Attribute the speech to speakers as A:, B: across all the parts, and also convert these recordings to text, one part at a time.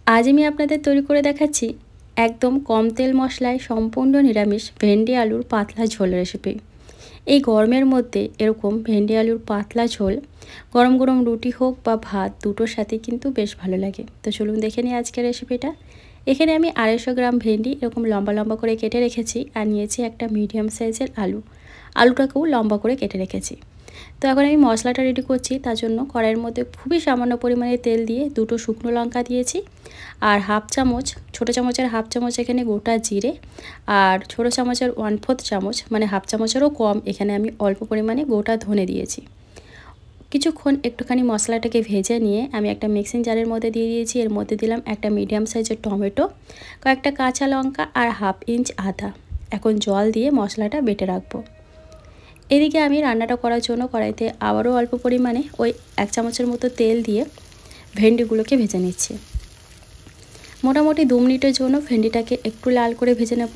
A: আজ আমি আপনাদের তৈরি করে দেখাচ্ছি একদম কম তেল মশলায় সম্পূর্ণ নিরামিষ ভেন্ডি আলুর পাতলা ঝোল রেসিপি। এই গরমের মধ্যে এরকম ভেন্ডি আলুর পাতলা ঝোল গরম গরম রুটি হোক বা ভাত দুটোর সাথে কিন্তু বেশ ভালো লাগে। তো চলুন দেখে নিই আজকের রেসিপিটা। এখানে আমি 250 গ্রাম ভেন্ডি এরকম লম্বা লম্বা করে কেটে রেখেছি আর নিয়েছি একটা মিডিয়াম সাইজের আলুটাকেও লম্বা করে কেটে রেখেছি। তো এখন আমি মশলাটা রেডি করছি। তার জন্য কড়াইয়ের মধ্যে খুবই সামান্য পরিমাণে তেল দিয়ে দুটো শুকনো লঙ্কা দিয়েছি আর হাফ চামচ, ছোটো চামচের হাফ চামচ এখানে গোটা জিরে আর ছোটো চামচের 1/4 চামচ মানে হাফ চামচেরও কম এখানে আমি অল্প পরিমাণে গোটা ধনে দিয়েছি। কিছুক্ষণ একটুখানি মশলাটাকে ভেজে নিয়ে আমি একটা মিক্সিং জারের মধ্যে দিয়ে দিয়েছি। এর মধ্যে দিলাম একটা মিডিয়াম সাইজের টমেটো, কয়েকটা কাঁচা লঙ্কা আর হাফ ইঞ্চ আদা। এখন জল দিয়ে মশলাটা বেটে রাখবো। এদিকে আমি রান্নাটা করার জন্য কড়াইতে আবারও অল্প পরিমাণে ওই 1 চামচের মতো তেল দিয়ে ভেন্ডিগুলোকে ভেজে নিচ্ছি। মোটামুটি 2 মিনিটের জন্য ভেন্ডিটাকে একটু লাল করে ভেজে নেব।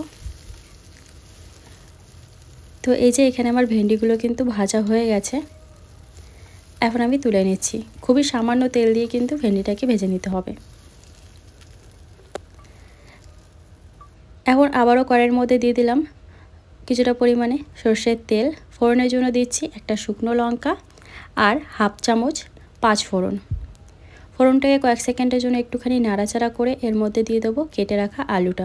A: তো এই যে এখানে আমার ভেন্ডিগুলো কিন্তু ভাজা হয়ে গেছে। এখন আমি তুলে নিচ্ছি। খুবই সামান্য তেল দিয়ে কিন্তু ভেন্ডিটাকে ভেজে নিতে হবে। এখন আবারও কড়াইয়ের মধ্যে দিয়ে দিলাম কিছুটা পরিমাণে সরষের তেল। ফোড়নের জন্য দিচ্ছি একটা শুকনো লঙ্কা আর হাফ চামচ 5 ফোড়ন। ফোড়নটাকে কয়েক সেকেন্ডের জন্য একটুখানি নাড়াচাড়া করে এর মধ্যে দিয়ে দেবো কেটে রাখা আলুটা।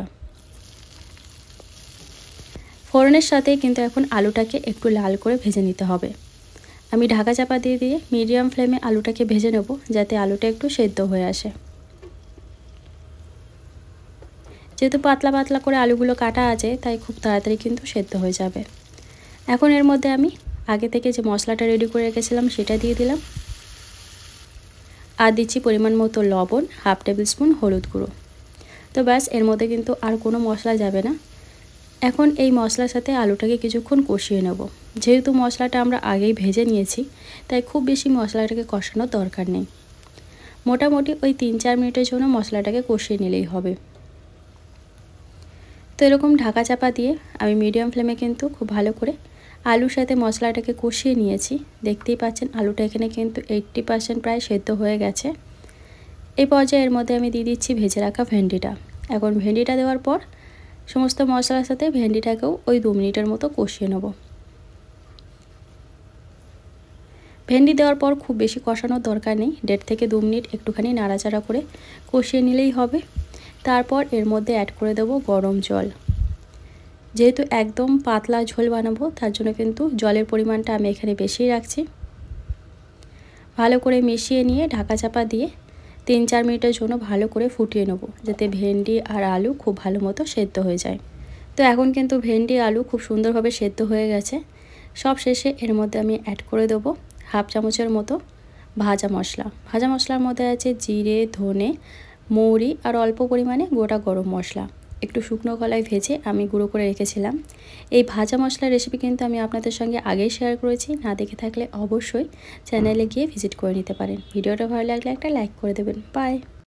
A: ফোড়নের সাথে কিন্তু এখন আলুটাকে একটু লাল করে ভেজে নিতে হবে। আমি ঢাকা চাপা দিয়ে দিয়ে মিডিয়াম ফ্লেমে আলুটাকে ভেজে নেব যাতে আলুটা একটু সেদ্ধ হয়ে আসে। যেহেতু পাতলা পাতলা করে আলুগুলো কাটা আছে তাই খুব তাড়াতাড়ি কিন্তু সেদ্ধ হয়ে যাবে। এখন এর মধ্যে আমি আগে থেকে যে মশলাটা রেডি করে রেখেছিলাম সেটা দিয়ে দিলাম আর দিচ্ছি পরিমাণ মতো লবণ, হাফ টেবিল স্পুন হলুদ গুঁড়ো। তো ব্যাস, এর মধ্যে কিন্তু আর কোনো মশলা যাবে না। এখন এই মশলার সাথে আলুটাকে কিছুক্ষণ কষিয়ে নেব। যেহেতু মশলাটা আমরা আগেই ভেজে নিয়েছি তাই খুব বেশি মশলাটাকে কষানোর দরকার নেই। মোটামুটি ওই 3-4 মিনিটের জন্য মশলাটাকে কষিয়ে নিলেই হবে। তো এরকম ঢাকা চাপা দিয়ে আমি মিডিয়াম ফ্লেমে কিন্তু খুব ভালো করে আলুর সাথে মশলাটাকে কষিয়ে নিয়েছি। দেখতেই পাচ্ছেন আলুটা এখানে কিন্তু 80% প্রায় সেদ্ধ হয়ে গেছে। এই পর্যায়ে এর মধ্যে আমি দিয়ে দিচ্ছি ভেজে রাখা ভেন্ডিটা। এখন ভেন্ডিটা দেওয়ার পর সমস্ত মশলার সাথে ভেন্ডিটাকেও ওই 2 মিনিটের মতো কষিয়ে নেব। ভেন্ডি দেওয়ার পর খুব বেশি কষানোর দরকার নেই। 1.5 থেকে 2 মিনিট একটুখানি নাড়াচাড়া করে কষিয়ে নিলেই হবে। তারপর এর মধ্যে অ্যাড করে দেব গরম জল। যেহেতু একদম পাতলা ঝোল বানাবো তার জন্য কিন্তু জলের পরিমাণটা আমি এখানে বেশি রাখছি। ভালো করে মিশিয়ে নিয়ে ঢাকা চাপা দিয়ে 3-4 মিনিটের জন্য ভালো করে ফুটিয়ে নেব যাতে ভেন্ডি আর আলু খুব ভালো মতো সেদ্ধ হয়ে যায়। তো এখন কিন্তু ভেন্ডি আলু খুব সুন্দরভাবে সেদ্ধ হয়ে গেছে। সব শেষে এর মধ্যে আমি অ্যাড করে দেবো হাফ চামচের মতো ভাজা মশলা। ভাজা মশলার মধ্যে আছে জিরে, ধনে, মৌরি আর অল্প পরিমাণে গোটা গরম মশলা। একটু শুকনো গলায় ভেজে আমি গুঁড়ো করে রেখেছিলাম। এই ভাজা মশলার রেসিপি কিন্তু আমি আপনাদের সঙ্গে আগেই শেয়ার করেছি। না দেখে থাকলে অবশ্যই চ্যানেলে গিয়ে ভিজিট করে নিতে পারেন। ভিডিওটা ভালো লাগলে একটা লাইক করে দেবেন। বাই।